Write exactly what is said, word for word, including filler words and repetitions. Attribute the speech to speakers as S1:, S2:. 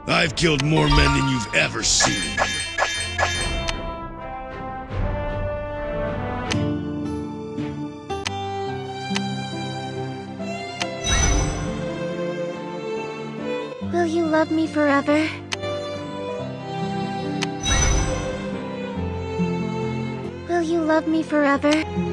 S1: I've killed more men than you've ever seen.
S2: Will you love me forever? Will you love me forever?